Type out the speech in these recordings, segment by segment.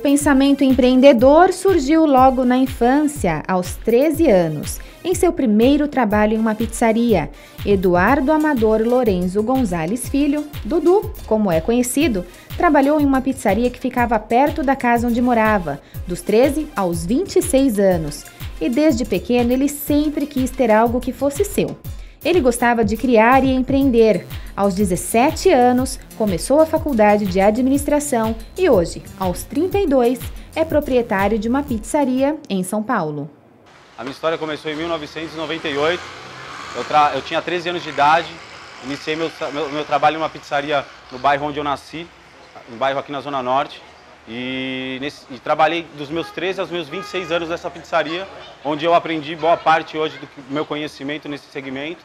pensamento empreendedor surgiu logo na infância, aos 13 anos, em seu primeiro trabalho em uma pizzaria. Eduardo Amador Lorenzo Gonzalez Filho, Dudu, como é conhecido, trabalhou em uma pizzaria que ficava perto da casa onde morava, dos 13 aos 26 anos. E desde pequeno ele sempre quis ter algo que fosse seu. Ele gostava de criar e empreender. Aos 17 anos, começou a faculdade de administração e hoje, aos 32, é proprietário de uma pizzaria em São Paulo. A minha história começou em 1998. Eu tinha 13 anos de idade, iniciei meu trabalho em uma pizzaria no bairro onde eu nasci, um bairro aqui na Zona Norte. E trabalhei dos meus 13 aos meus 26 anos nessa pizzaria, onde eu aprendi boa parte hoje do meu conhecimento nesse segmento.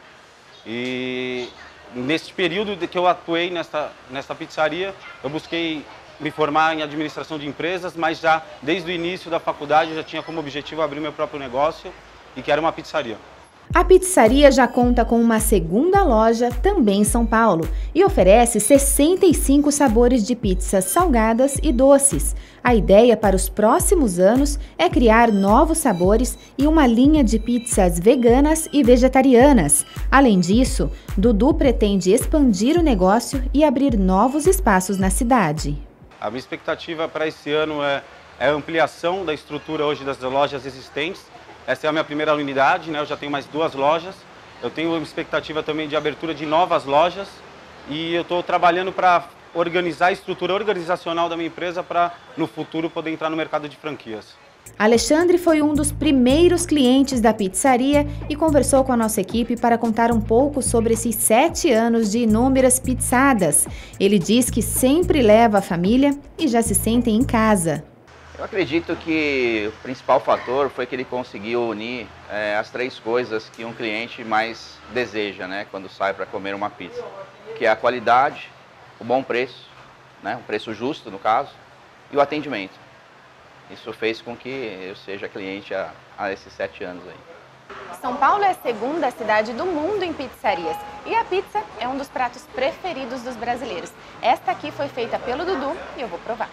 E nesse período que eu atuei nessa pizzaria, eu busquei me formar em administração de empresas, mas já desde o início da faculdade eu já tinha como objetivo abrir meu próprio negócio e que era uma pizzaria. A pizzaria já conta com uma segunda loja, também em São Paulo, e oferece 65 sabores de pizzas salgadas e doces. A ideia para os próximos anos é criar novos sabores e uma linha de pizzas veganas e vegetarianas. Além disso, Dudu pretende expandir o negócio e abrir novos espaços na cidade. A minha expectativa para esse ano é a ampliação da estrutura hoje das lojas existentes. Essa é a minha primeira unidade, né? Eu já tenho mais 2 lojas. Eu tenho uma expectativa também de abertura de novas lojas e eu estou trabalhando para organizar a estrutura organizacional da minha empresa para, no futuro, poder entrar no mercado de franquias. Alexandre foi um dos primeiros clientes da pizzaria e conversou com a nossa equipe para contar um pouco sobre esses 7 anos de inúmeras pizzadas. Ele diz que sempre leva a família e já se sentem em casa. Eu acredito que o principal fator foi que ele conseguiu unir as 3 coisas que um cliente mais deseja, né, quando sai para comer uma pizza, que é a qualidade, o bom preço, né, um preço justo no caso, e o atendimento. Isso fez com que eu seja cliente há esses 7 anos aí. São Paulo é a segunda cidade do mundo em pizzarias e a pizza é um dos pratos preferidos dos brasileiros. Esta aqui foi feita pelo Dudu e eu vou provar.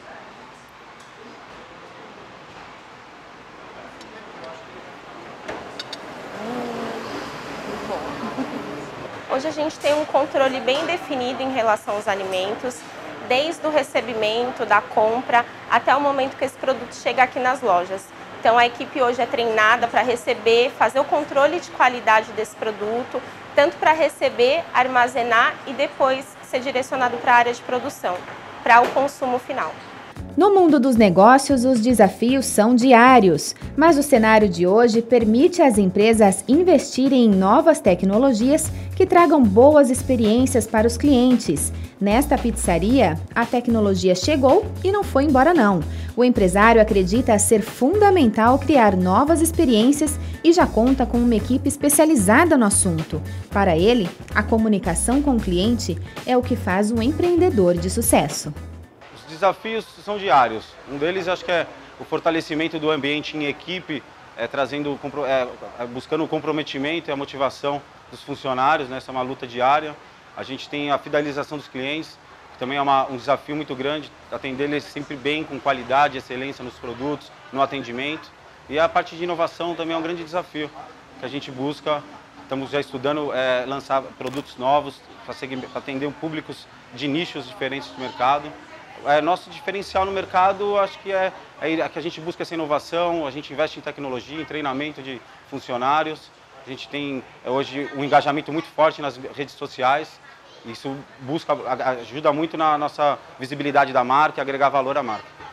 Hoje a gente tem um controle bem definido em relação aos alimentos, desde o recebimento, da compra, até o momento que esse produto chega aqui nas lojas. Então a equipe hoje é treinada para receber, fazer o controle de qualidade desse produto, tanto para receber, armazenar e depois ser direcionado para a área de produção, para o consumo final. No mundo dos negócios, os desafios são diários, mas o cenário de hoje permite às empresas investirem em novas tecnologias que tragam boas experiências para os clientes. Nesta pizzaria, a tecnologia chegou e não foi embora não. O empresário acredita ser fundamental criar novas experiências e já conta com uma equipe especializada no assunto. Para ele, a comunicação com o cliente é o que faz um empreendedor de sucesso. Os desafios são diários. Um deles acho que é o fortalecimento do ambiente em equipe, buscando o comprometimento e a motivação dos funcionários, né? Essa é uma luta diária. A gente tem a fidelização dos clientes, que também é um desafio muito grande, atender eles sempre bem, com qualidade, excelência nos produtos, no atendimento. E a parte de inovação também é um grande desafio, que a gente busca. Estamos já estudando lançar produtos novos para atender públicos de nichos diferentes do mercado. Nosso diferencial no mercado, acho que é que a gente busca essa inovação, a gente investe em tecnologia, em treinamento de funcionários. A gente tem hoje um engajamento muito forte nas redes sociais. Isso ajuda muito na nossa visibilidade da marca e agregar valor à marca.